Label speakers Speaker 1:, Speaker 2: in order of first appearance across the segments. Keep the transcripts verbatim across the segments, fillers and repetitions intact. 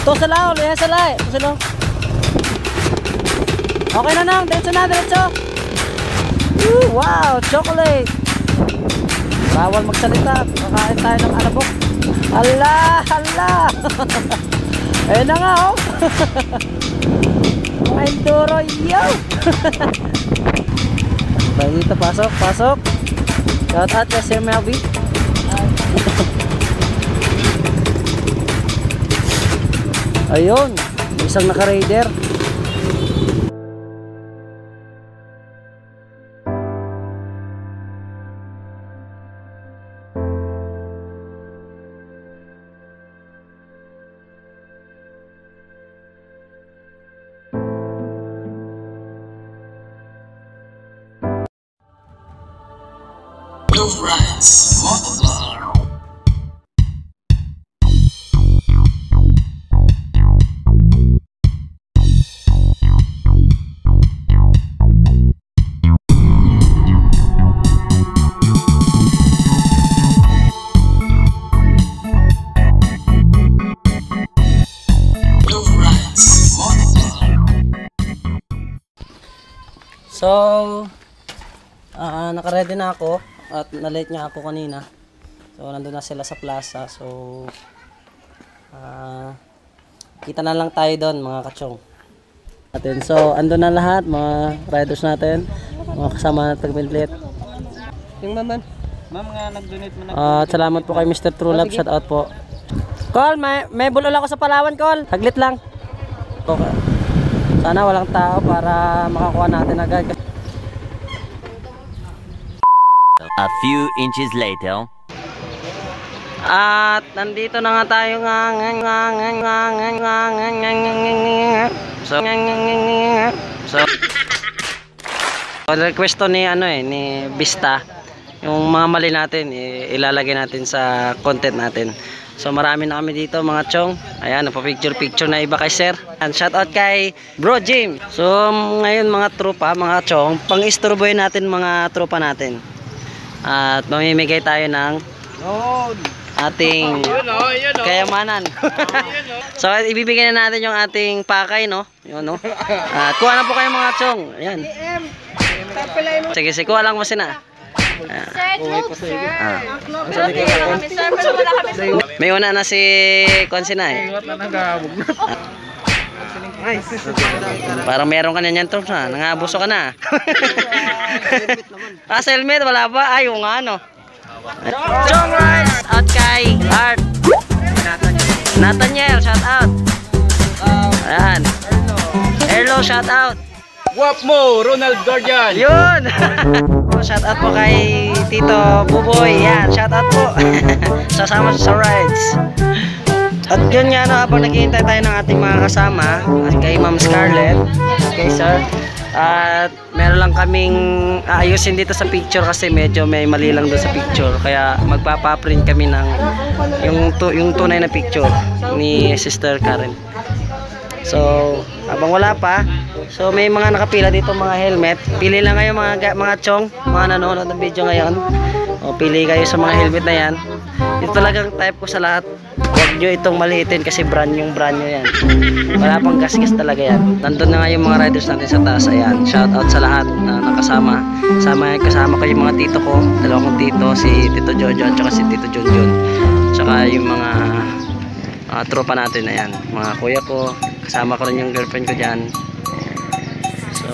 Speaker 1: To sa lao, liha sa lai. To sa lao. Okay na nang, diretso na, diretso. Woo, wow, chocolate. Bawal magsalita, kakain tayo ng alabok. Hala, hala. Ayun na nga, oh. Mga enduro, yo. Tayo dito, pasok, pasok. Shout out kay Sir Melvin. Ayun, isang naka-raider.
Speaker 2: Love Rides Motovlog.
Speaker 1: So, uh, naka-ready na ako at na-late nga ako kanina. So, nandun na sila sa plaza. So, uh, kita na lang tayo doon mga kachong. So, andun na lahat mga riders natin, mga kasama natin pinlit.
Speaker 3: Yung maman, ma'am nga nag-donate mo na.
Speaker 1: Uh, salamat po kay Mister True Love, shout out po. Call, may, may bulol ako sa Palawan, Call. Saglit lang. Okay. Sana walang tao para makakuha natin agad.
Speaker 4: A few inches later.
Speaker 1: At nandito na nga tayo nga nga nga nga nga nga nga nga nga nga so nga nga nga so request to ni ano eh ni Vista yung mga mali natin ilalagay natin sa content natin. So marami na kami dito mga chong. Ayan, nagpa-picture picture na iba kay sir. And shout out kay Bro Jim. So ngayon mga tropa, mga chong, pang-istorboy natin mga tropa natin. At mamimigay tayo ng ating kayamanan. So ibibigay na natin yung ating pakay, no? Yun, no? At kuha na po kayo mga chong. Ayan. Sige, sige, kuha lang mo sina. Ah. May una na si Konsina eh. Parang meron ka na niyan, Torps, ha? Nangabuso ka na. Ah, sa helmet, wala ba? Ay, yung ano. Chong Rides at kay Art. Nathaniel, shout out. Ayan. Erlo, shout out.
Speaker 3: Wap mo, Ronald Guardian.
Speaker 1: Yun. Shout out po kay Tito Buboy. Yan, shout out po. Sasama sa rides. At yun nga, no, habang naghihintay tayo ng ating mga kasama, kay Ma'am Scarlett, kay Sir, at meron lang kaming aayusin dito sa picture kasi medyo may mali lang doon sa picture. Kaya magpapaprint kami ng yung, tu yung tunay na picture ni Sister Karen. So, habang wala pa, so may mga nakapila dito mga helmet. Pili lang kayo mga mga chong, mga nanonood ng video ngayon. O pili kayo sa mga helmet na yan. Ito talagang type ko sa lahat. Huwag nyo itong maliitin kasi brand yung brand nyo yan. Wala pang gasgas talaga yan. Nandun na nga yung mga riders natin sa taas. Ayan, shout out sa lahat na nakasama. Sama, kasama ko yung mga tito ko. Dalawa kong tito, si Tito Jojo at saka si Tito Junjun. Tsaka yung mga uh, tropa natin. Ayan, mga kuya ko. Kasama ko rin yung girlfriend ko dyan. So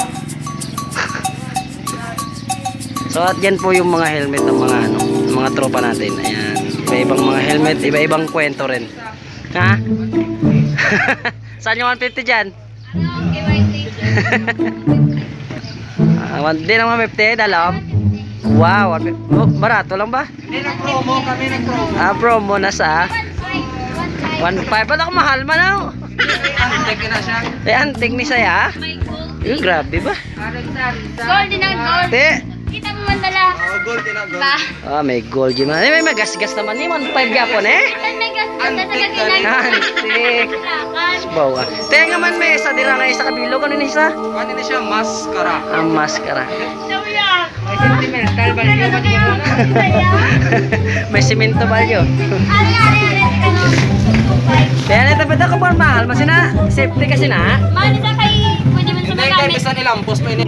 Speaker 1: So at yan po yung mga helmet ng mga ano, mga tropa natin. Ayan, iba-ibang mga helmet, iba-ibang kwento rin. Ha? Saan yung one fifty dyan? uh, Di naman fifty, dalam. Wow, oh, barato lang ba?
Speaker 3: Hindi na promo, kami na promo.
Speaker 1: Ah, promo na sa one five. Ba't ako mahal man ako?
Speaker 3: Antik na siya.
Speaker 1: Eh, antik ni saya. Yung grabe ba?
Speaker 5: Gold din ang gold.
Speaker 1: Te,
Speaker 5: Kita mo man dala.
Speaker 3: Oh, gold din gold.
Speaker 5: Ba?
Speaker 1: Ah, may gold yun. Eh, may magas-gas naman. Ni one five gapon eh.
Speaker 5: Kita megas ka sa kaginan.
Speaker 1: Antik.
Speaker 5: Lakan.
Speaker 1: Bawa. Tenga nga man may isa dira nga isa kabilo. Kanin isa?
Speaker 3: Ano na siya? Maskara.
Speaker 1: Ang maskara.
Speaker 5: Sawiyak.
Speaker 3: May sentimental ba niyo?
Speaker 1: May simento value.
Speaker 5: Ari, ari, ari.
Speaker 1: Kaya nito pa ko po mahal. Masina, safety kasi na.
Speaker 5: Mahal isa kay, pwede man sa
Speaker 3: Hindi kay
Speaker 5: magamit.
Speaker 3: bisa nilang post pa ini.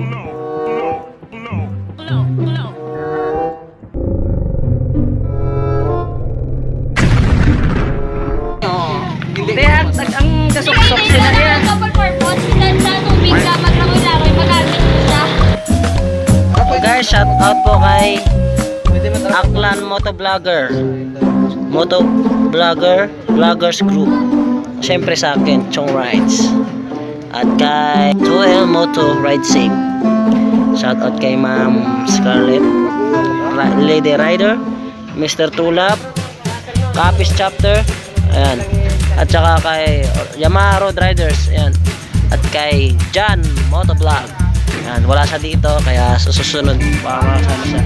Speaker 1: Hindi, ang, ang kasok-sok sila yan.
Speaker 5: Double purpose. Ilan sa tubig ka, maglangoy-langoy, magamit mo siya.
Speaker 1: Guys, shout out po kay Aklan Motovlogger. Motovlogger Vloggers Group. Siyempre sa akin, Chong Rides. At kay two L Moto Ride Safe. Shout out kay Ma'am Scarlett, Lady Rider, Mister Tulap, Capiz Chapter, ayan. At saka kay Yamaha Road Riders, ayan. At kay John Motovlog. Ayan, wala siya dito kaya susunod para makasama siya.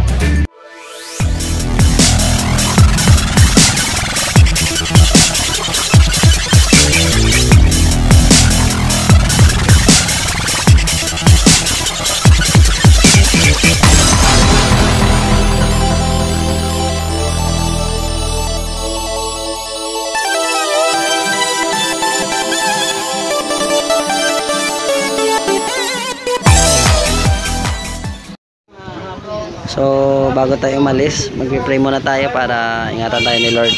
Speaker 1: So, bago tayo umalis, magpe-pray muna tayo para ingatan tayo ni Lord.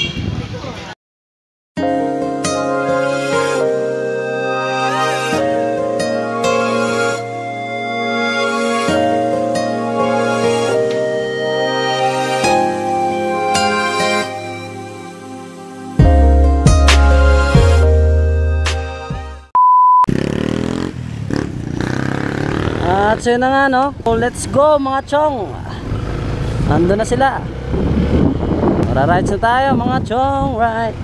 Speaker 1: At so yun na nga no, so, let's go mga chong. Nandun na sila. Mara-rides na tayo mga chong ride.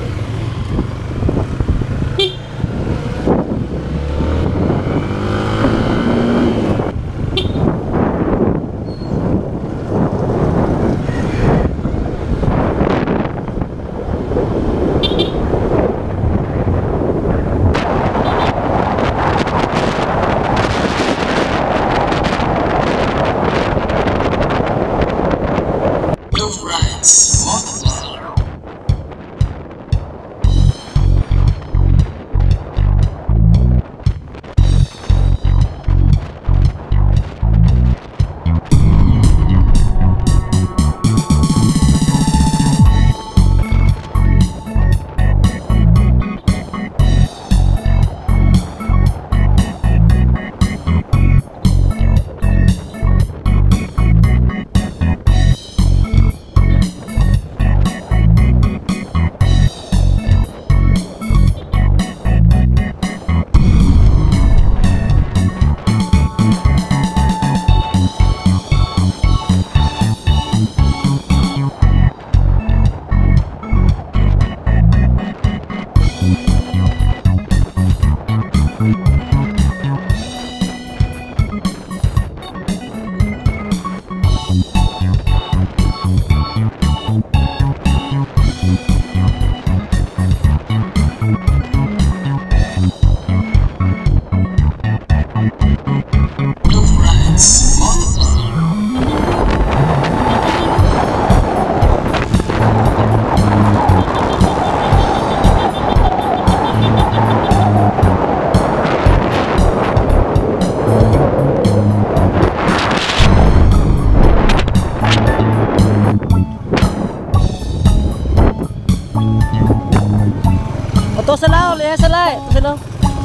Speaker 1: Ito sila, ulihan sila eh. Ito sila.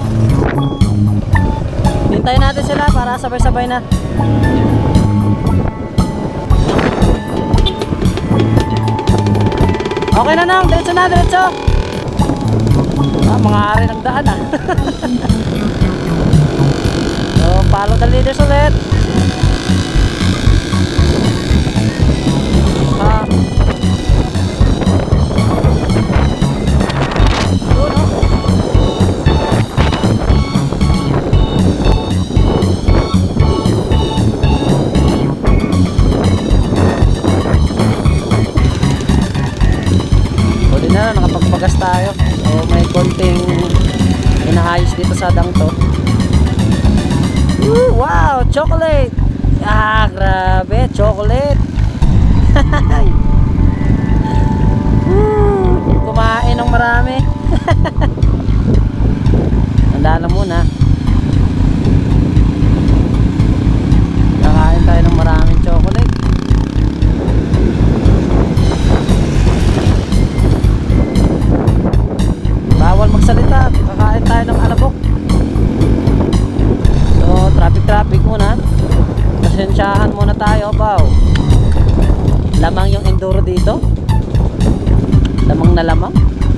Speaker 1: Hintayin natin sila para sabay-sabay na. Okay na nang, diretso na, diretso. Ah, mga ari nagdaan ah. So, follow the leaders ulit. Ah. konting inaayos dito sa dang to. Woo, wow, chocolate. Ah, grabe, chocolate. Woo, kumain ng marami. Handa na muna. Kakain tayo ng maraming chocolate. Bawal magsalita, kakain tayo ng alabok. So traffic traffic muna. Pasensyahan muna tayo, baw. Lamang yung enduro dito. Lamang na lamang.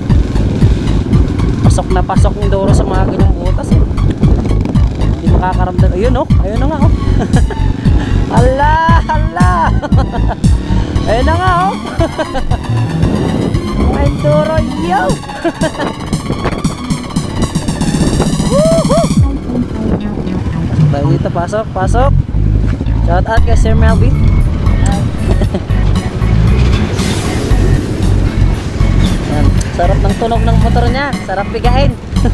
Speaker 1: Pasok na pasok yung enduro sa mga ganyang butas eh. Hindi makakaramdam. Ayun oh, ayun na nga oh. Hala, hala. Ayun na nga oh. Mga enduro, yo. Tayo dito, pasok, pasok. Shout out kay Sir Melby. Yan, sarap ng tunog ng motor niya, sarap bigain.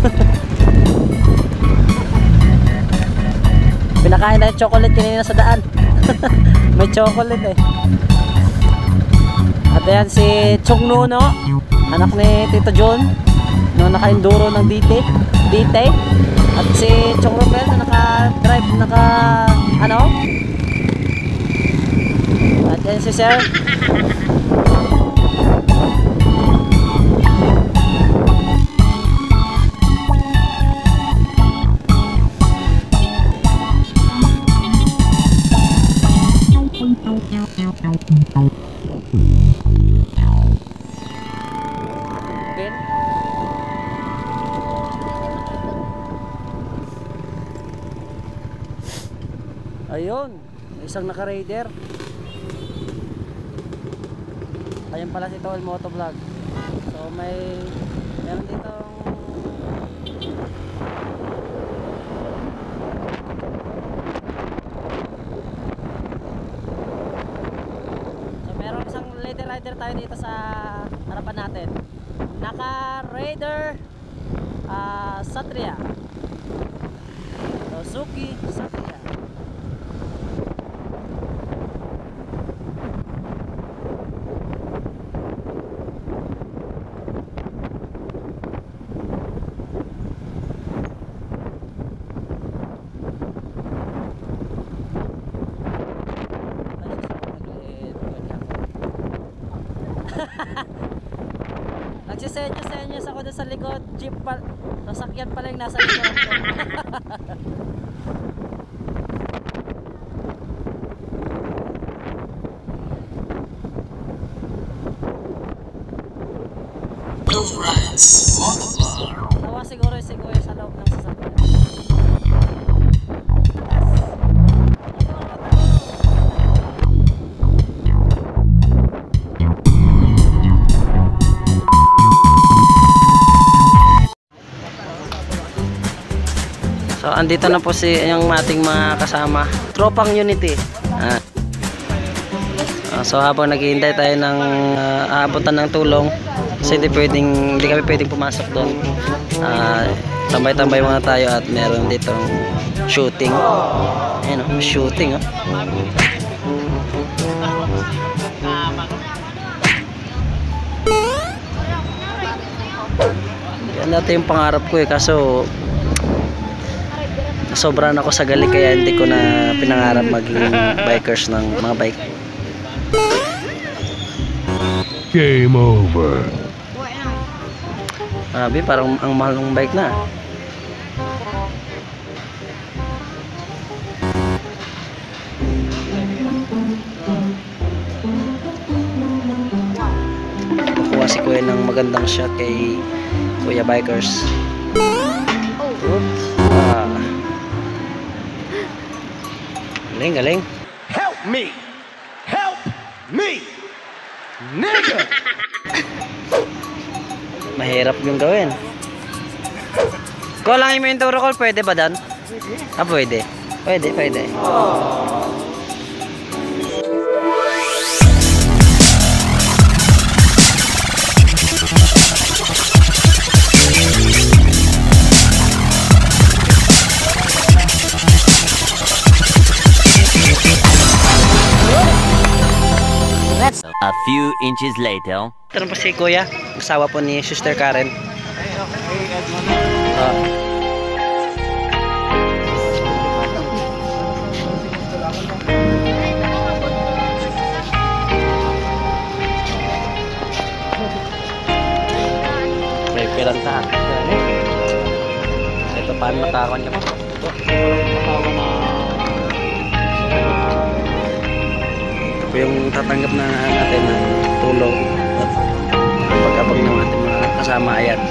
Speaker 1: Pinakain na yung chocolate kanina sa daan. May chocolate eh. At ayan si Chung Nuno, anak ni Tito John, no, naka-enduro ng D T D T. At si Chong Romel na naka-drive, naka ano? At yan si Sir. Ben. Ayun, isang naka-raider. Ayun pala si Tol Motovlog. So may meron ditong So meron isang lady rider tayo dito sa harapan natin. Naka-raider uh, Satria. Suzuki Satria. Nagsisenyas-senyas ako doon sa likod. Jeep pa, sasakyan pala yung nasa likod ko.
Speaker 2: Love Rides Motovlog.
Speaker 1: Tawa siguro yung siguya sa loob ng sasakyan. So andito na po si yung ating mga kasama, tropang Unity. Ah. Uh, so habang naghihintay tayo ng uh, aabutan ng tulong, kasi hindi pwedeng, hindi kami pwedeng pumasok doon. Uh, tambay-tambay muna tayo at meron ditong shooting. Ayun oh, shooting oh. Yan dati yung pangarap ko eh, kaso sobrang ako sa gali kaya hindi ko na pinangarap maging bikers ng mga bike.
Speaker 6: Game over.
Speaker 1: Grabe, parang ang mahal ng bike na. Kukuha si Kuya ng magandang shot kay Kuya Bikers. Oops. Ah. Galing, galing.
Speaker 6: Help me! Help me! Nigga!
Speaker 1: Mahirap yung gawin. Kung lang yung enduro call, pwede ba dan? Ah, pwede. Pwede, pwede.
Speaker 4: A few inches later.
Speaker 1: Ito na po si Kuya, asawa po ni Sister Karen. Ah. May pilantahan. Ito paano matawan ka po? Ito po yung tatanggap na natin ng tulong at pag-abang ng ating mga kasama. Ayan.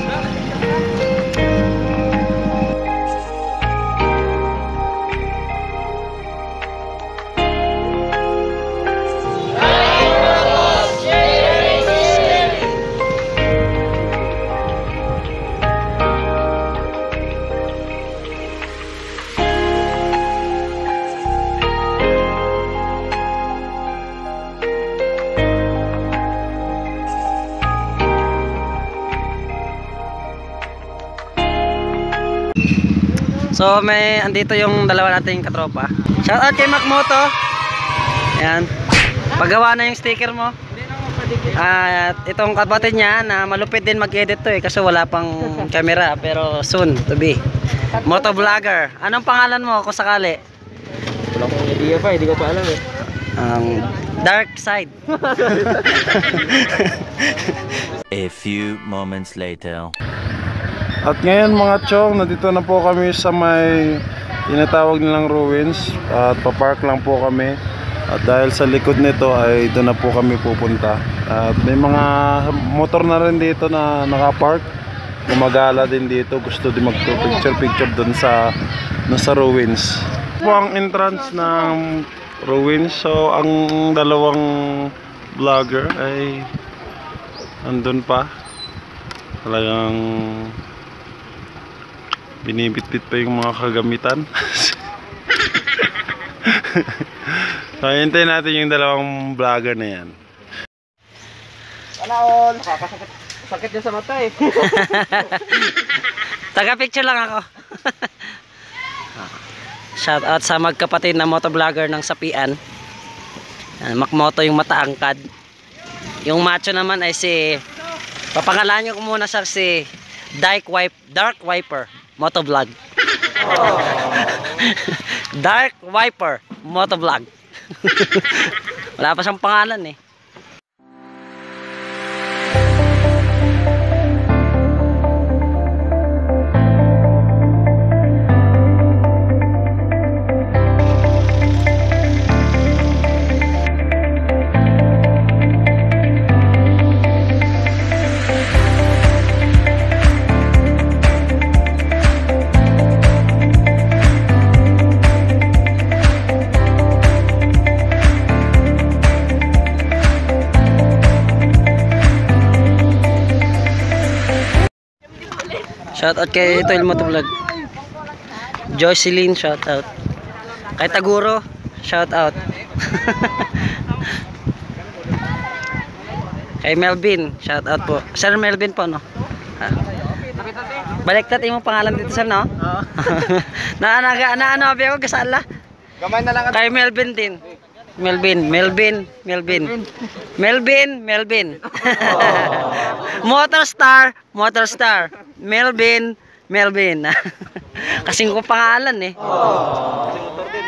Speaker 1: So may andito yung dalawa nating katropa. Shout out kay Macmoto. Ayan. Paggawa na yung sticker mo. At itong kapatid niya na malupit din mag-edit to eh kasi wala pang camera pero soon to be. Moto vlogger. Anong pangalan mo kung sakali?
Speaker 3: Wala akong idea pa, hindi ko pa alam eh.
Speaker 1: Um, Dark Side.
Speaker 4: A few moments later.
Speaker 7: At ngayon mga chong, nandito na po kami sa may tinatawag nilang ruins at papark lang po kami. At dahil sa likod nito ay doon na po kami pupunta. At may mga motor na rin dito na nakapark. Gumagala din dito, gusto din magpo-picture picture doon sa nasa ruins. Po ang entrance ng ruins. So ang dalawang vlogger ay andun pa. Talagang binibitbit pa yung mga kagamitan. So, hintayin natin yung dalawang vlogger na yan.
Speaker 3: Sana all! Nakakasakit sakit niya sa mata eh.
Speaker 1: Taga-picture lang ako. Shout out sa magkapatid na motovlogger ng Sapian. Macmoto yung mataangkad. Yung macho naman ay si, papangalan ko muna siya si Dark Wipe, Dark Wiper Motovlog. Oh. Dark Wiper Motovlog. Wala pa siyang pangalan eh. Shout out kay Toil Motovlog. Joycelyn, shout out. Kay Taguro, shout out. Kay Melvin, shout out po. Sir Melvin po, no? Ah. Baliktad yung pangalan dito, sir, no? Oo. na na na ano abi ako gasala.
Speaker 3: Gamay na lang.
Speaker 1: Kay Melvin din. Melvin, Melvin, Melvin. Melvin, Melvin. Motorstar, Motorstar. Melvin, Melvin. Kasing ko pangalan eh.
Speaker 3: Kasi motor din.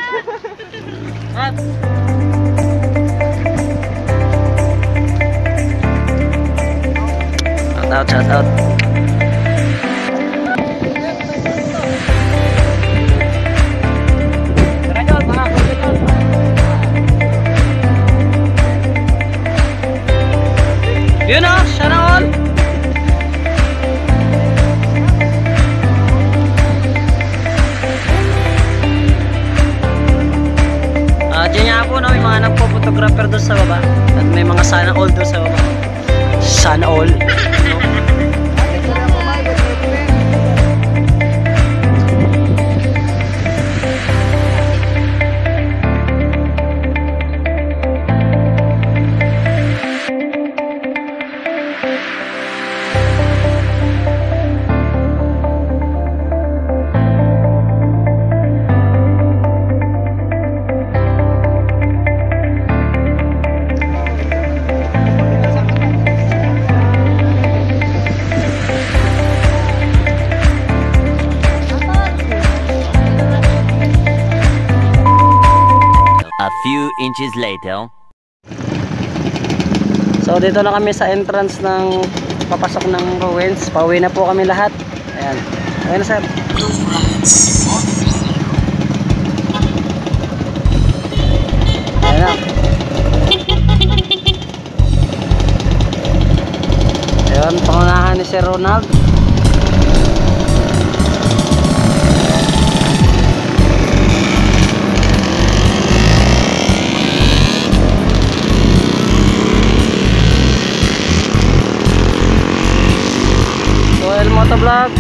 Speaker 1: Shout out, shout out. Yun o, sana all. Ah, dyan nga po no, may mga nagpo-photographer doon sa baba. At may mga sana all doon sa baba. Sana all. No?
Speaker 4: few inches later.
Speaker 1: So dito na kami sa entrance ng papasok ng ruins. Pauwi na po kami lahat. Ayan. Ayan na sir. Ayan na. Ayan, pangunahan ni Sir Ronald. So, El Motovlog,